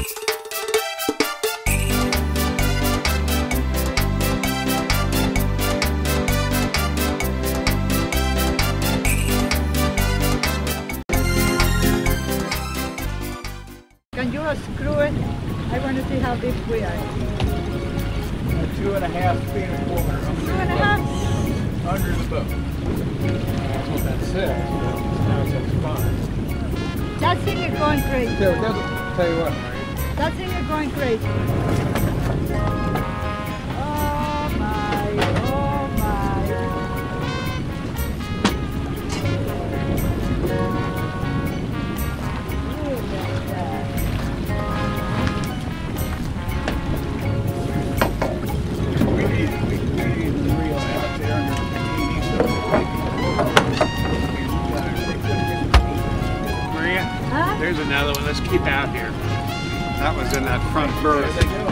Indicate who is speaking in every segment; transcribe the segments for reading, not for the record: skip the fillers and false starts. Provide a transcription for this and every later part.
Speaker 1: Can you screw it? I want to see how deep we are.
Speaker 2: 2.5 feet of water.
Speaker 1: 2.5?
Speaker 2: Under the boat. That's what that says. Now it says 5.
Speaker 1: That thing is going crazy.
Speaker 2: So it doesn't tell you what, right?
Speaker 1: That thing is going crazy. Oh my, oh my. Look at that.
Speaker 2: We need the reel out there under the bikini so
Speaker 3: Maria,
Speaker 1: Huh?
Speaker 3: there's another one. Let's keep out here. That was in that front berth.
Speaker 2: there they go.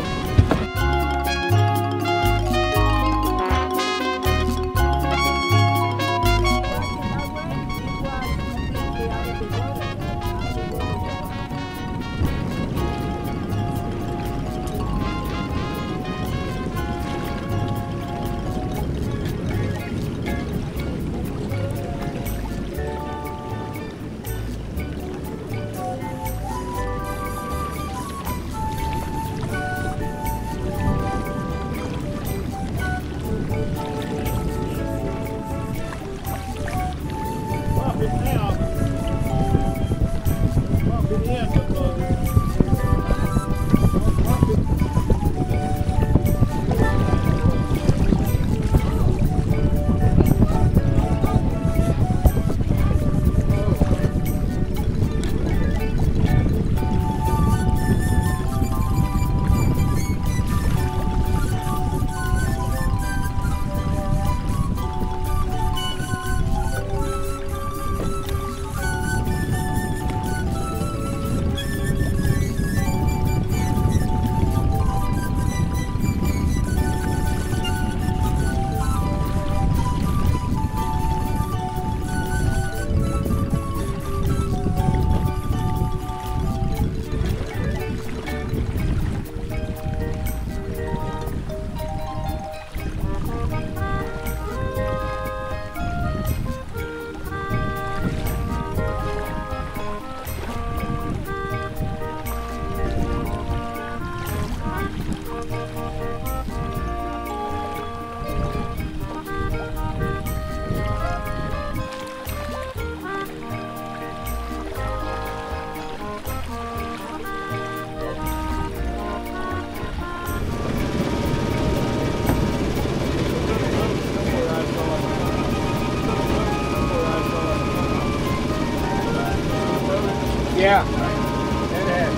Speaker 3: Yeah.
Speaker 2: Dead ahead.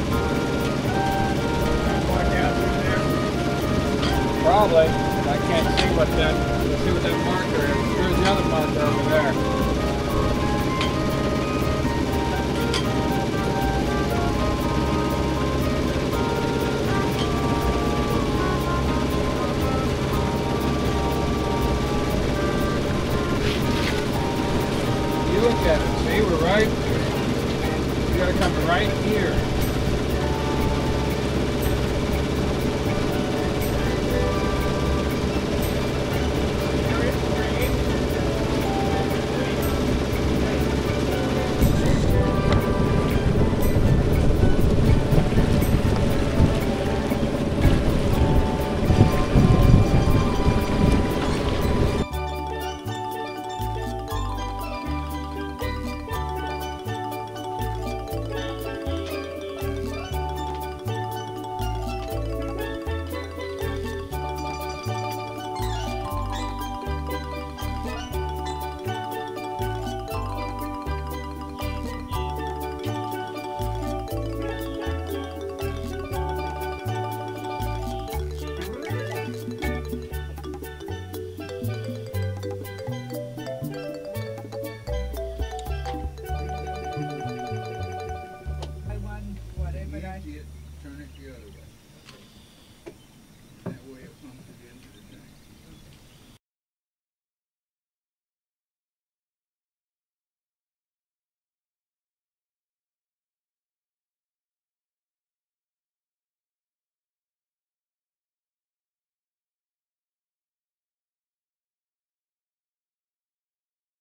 Speaker 2: Going down through there.
Speaker 3: Probably. I can't see what that marker is. There's the other marker over there. You look at it. See, we're right. You gotta come right here.
Speaker 2: Turn it the other way. That way it comes again.